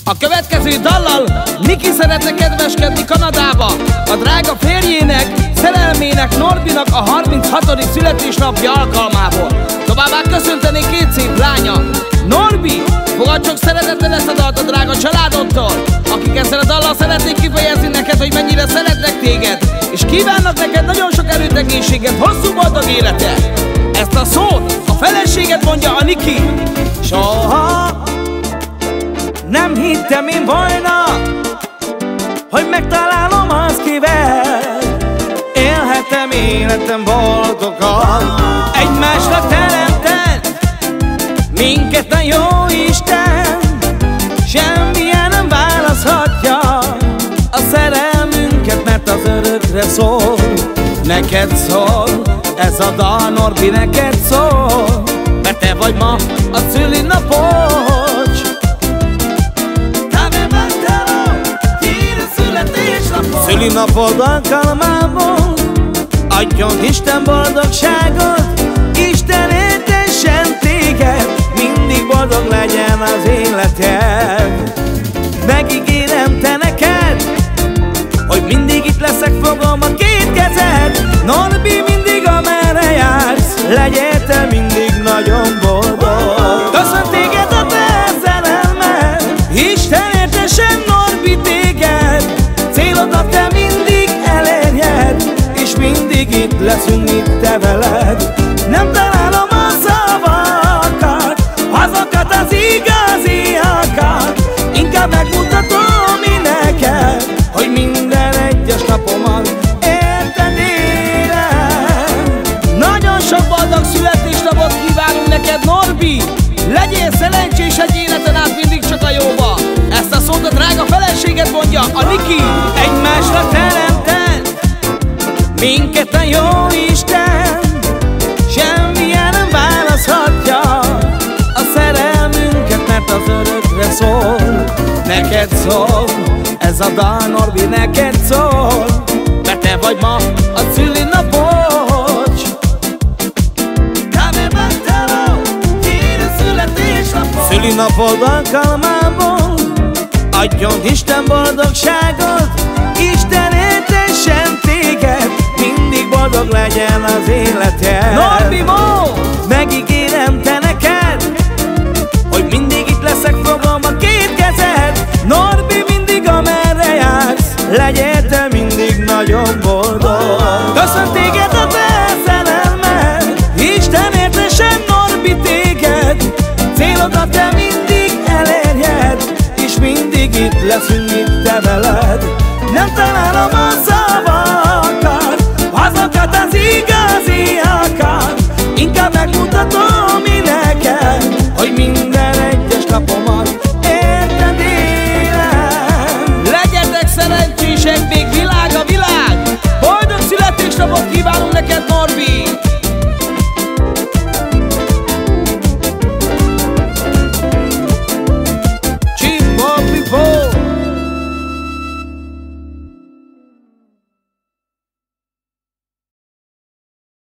A következő dallal Niki szeretne kedveskedni Kanadába a drága férjének, szerelmének, Norbinak a 36. születésnapja alkalmából. Továbbá köszönteni két szép lánya. Norbi, fogadd csak szeretettel ezt a dalt a drága családodtól, akik ezzel a dallal szeretnék kifejezni neked, hogy mennyire szeretnek téged, és kívánnak neked nagyon sok erőt, egészséget, hosszú boldog életet. Ezt a szót a feleséged mondja, a Niki. Soha nem hittem én volna, hogy megtalálom azt, kivel élhetem életem boldogan. Egymásra teremtett minket a Jóisten, semmilyen nem választhatja a szerelmünket, mert az örökre szól. Neked szól ez a dal, Norbi, neked szól, mert te vagy ma a szülinapod. Szülinapod alkalmából adjon Isten boldogságot, Isten éltessen téged, mindig boldog legyen az életed. Megígérem te neked, hogy mindig itt leszek, fogom a két kezed. Norbi, mindig amerre jársz, legyél te mindig nagyon boldog. Köszön téged a te szerelmed, Isten éltessen, Norbi, téged. Célodat te mindig elérjed, és mindig itt leszünk, itt te veled. Nem találom a szavakat, azokat az igaziakat, inkább megmutatom én neked, hogy minden egyes napomat érted élem. Nagyon sok boldog születésnapot kívánunk neked, Norbi! Legyél szerencsés egy életen át mindig csak a jóba. Ezt a szót a drága feleséged mondja, a Niki. Egymásra teremtett minket a Jóisten, semmilyen nem választhatja a szerelmünket, mert az örökre szól. Neked szól ez a dal, Norbi, neked szól, mert te vagy ma a szülinapod. Szülinapod alkalmából adjon Isten boldogságot, Isten éltessen téged, mindig boldog legyen az életed. Norbi, mo! Megígérem te neked, hogy mindig itt leszek, fogom a két kezed. Norbi, mindig amerre jársz, legyél te mindig nagyon boldog. Köszön téged a te szerelmed, Isten éltessen, Norbi, téged. Célodat te mindig elérjed, és mindig itt leszünk, itt te veled. Nem találom